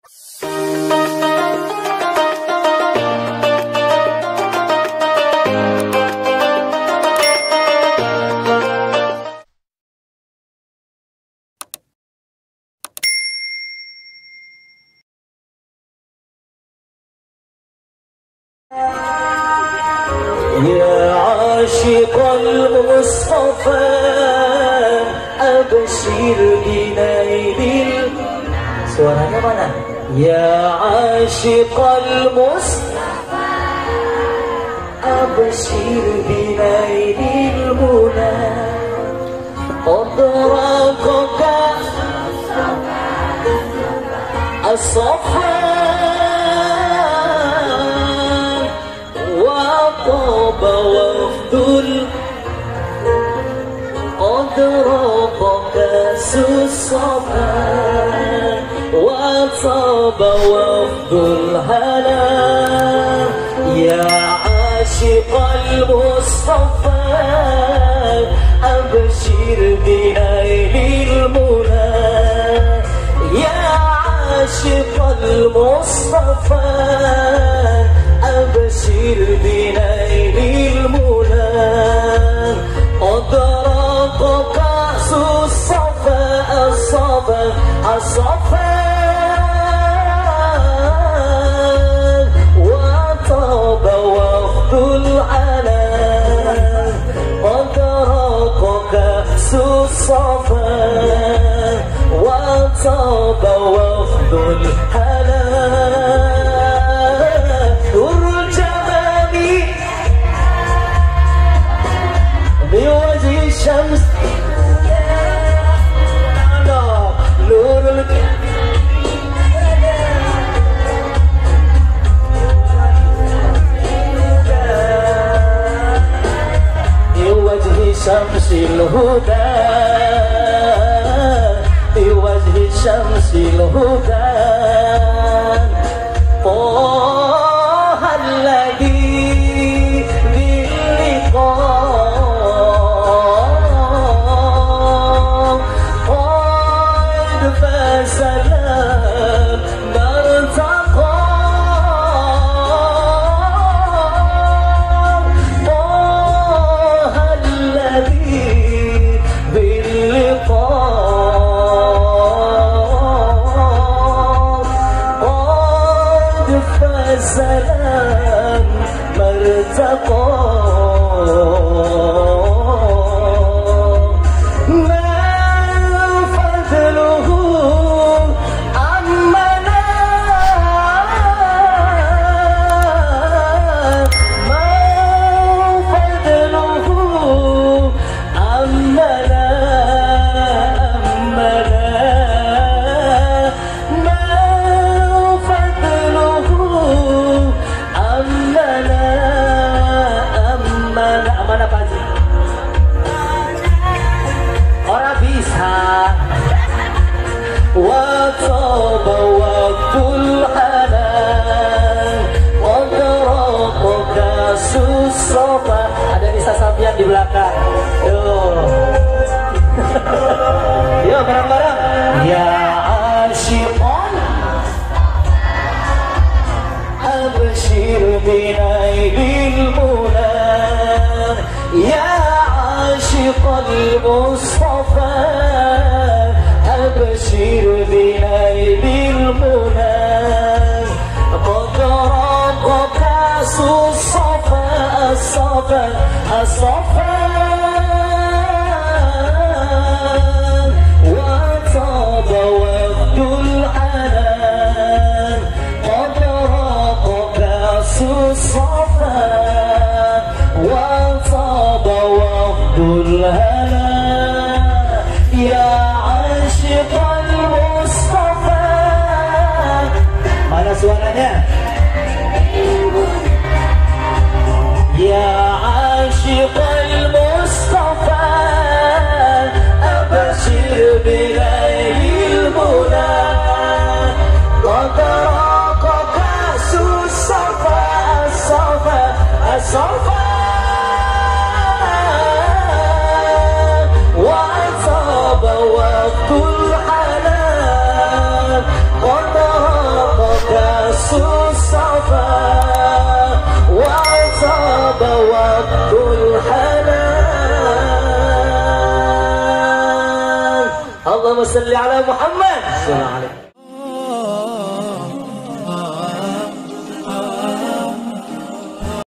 يا عاشق المصطفى أبشر بنيل suaranya mana? يا عاشق المصطفى أبشر بنيل المنى أدركك الصفا وطاب وفد قد رافق كأس الصفا وطاب وفد الهنا يا عاشق المصطفى أبشر بنيل المنى يا عاشق المصطفى أبشر بنيل المنى أدرك كأس الصفا الصفا وطاب وفد العلا أدرك كأس الصفا وطاب وفد الهنا نور الجمال بوجه الشمس نور بوجه شمس الهدى بوجه شمس الهدى طه الذي باللقاء قد فسلام نرتقى طه الذي باللقاء فسلام مرتقى ما فضله عمنا ما فضله عمنا Amanah Pak Haji orang bisa وطاب وفد الحنان وضرب كأس الصفا ada Nisa Sabian di belakang yo bareng-bareng ya asyiqan abshir binailil munah يا عاشق المصطفى أبشر بنيل المنى قد رق كأس الصفا الصفا وطاب وفد الحنان قد رق كأس الصفا وطاب وفد الهنا Allahumma salli ala Muhammad. Assalamualaikum.